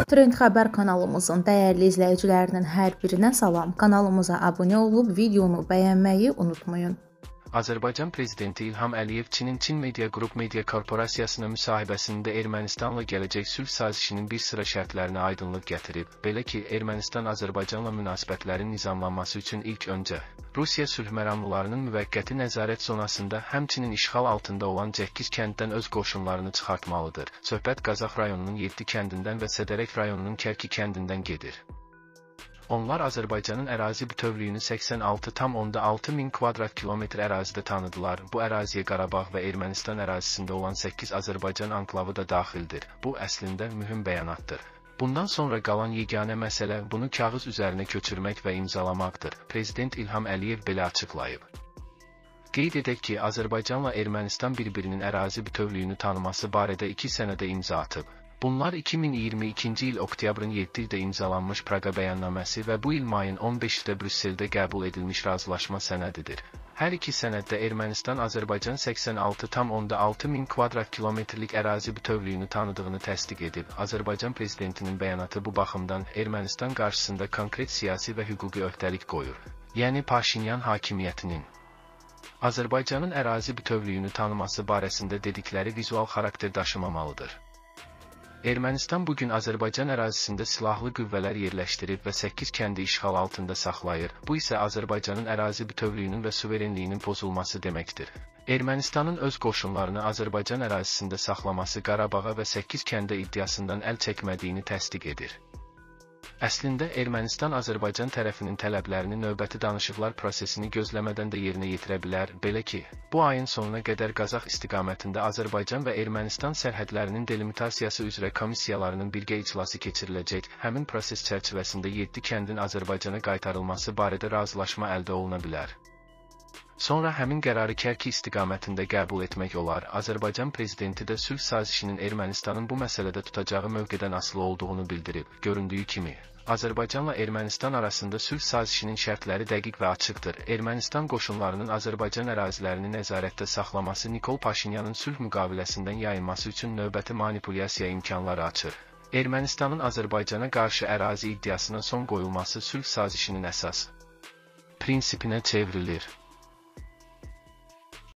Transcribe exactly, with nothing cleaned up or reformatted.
Trend Xəbər kanalımızın dəyərli izləyicilərinin hər birinə salam. Kanalımıza abunə olub videonu bəyənməyi unutmayın. Azərbaycan Prezidenti İlham Əliyev Çinin Çin Media Group Media Korporasiyasına müsahibəsində Ermənistanla gələcək sülh sazişinin bir sıra şərtlərinə aydınlıq gətirib. Belə ki, Ermənistan Azərbaycanla münasibətlərin nizamlanması üçün ilk öncə Rusiya sülh məramlılarının müvəqqəti nəzarət zonasında həmçinin işğal altında olan Cəhgiz kəndindən öz qoşunlarını çıxartmalıdır. Söhbət Qazax rayonunun yeddi kəndindən və Sədərək rayonunun Kərki kəndindən gedir. Onlar Azərbaycanın ərazi bütövlüyünü səksən altı tam onda altı min kvadrat kilometr ərazidə tanıdılar. Bu əraziyə Qarabağ və Ermənistan ərazisində olan səkkiz Azərbaycan anklavı da daxildir. Bu əslində mühüm bəyanatdır. Bundan sonra qalan yeganə məsələ bunu kağız üzərinə köçürmək və imzalamaqdır. Prezident İlham Əliyev belə açıqlayıb. Qeyd edək ki, Azərbaycanla Ermənistan bir-birinin ərazi bütövlüyünü tanıması barədə iki sənədə imza atıb. Bunlar iki min iyirmi ikinci il oktyabrın yeddisində imzalanmış Praqa bəyannaməsi və bu il mayın on beşində Brüsseldə qəbul edilmiş razılaşma sənədidir. Hər iki sənəddə Ermənistan Azərbaycan səksən altı tam onda altı min kvadrat kilometrlik ərazi bütövlüyünü tanıdığını təsdiq edib. Azərbaycan prezidentinin bəyanatı bu baxımdan Ermənistan qarşısında konkret siyasi və hüquqi öhdəlik qoyur. Yəni Paşinyan hakimiyyətinin Azərbaycanın ərazi bütövlüyünü tanıması barəsində dedikləri vizual xarakter daşımamalıdır. Ermənistan bugün Azərbaycan ərazisində silahlı qüvvələr yerləşdirib və səkkiz kəndi işğal altında saxlayır. Bu isə Azərbaycanın ərazi bütövlüyünün və suverenliyinin pozulması deməkdir. Ermənistanın öz qoşunlarını Azərbaycan ərazisində saxlaması Qarabağa və səkkiz kəndə iddiasından əl çəkmədiyini təsdiq edir. Əslində, Ermənistan Azərbaycan tərəfinin tələblərini növbəti danışıqlar prosesini gözləmədən də yerinə yetirə bilər. Belə ki, bu ayın sonuna qədər Qazax istiqamətində Azərbaycan və Ermənistan sərhədlərinin delimitasiyası üzrə komissiyalarının birgə iclası keçiriləcək. Həmin proses çərçivəsində yeddi kəndin Azərbaycana qaytarılması barədə razılaşma əldə oluna bilər. Sonra həmin qərarı Kərki istiqamətində qəbul etmək olar. Azərbaycan prezidenti də sülh sazişinin Ermənistanın bu məsələdə tutacağı mövqedən asılı olduğunu bildirib. Göründüyü kimi, Azərbaycanla Ermənistan arasında sülh sazişinin şərtləri dəqiq və açıqdır. Ermənistan qoşunlarının Azərbaycan ərazilərini nəzarətdə saxlaması Nikol Paşinyanın sülh müqaviləsindən yayınması üçün növbəti manipulyasiya imkanları açır. Ermənistanın Azərbaycana qarşı ərazi iddiasına son qoyulması sülh sazişinin əsas prinsipinə çevrilir.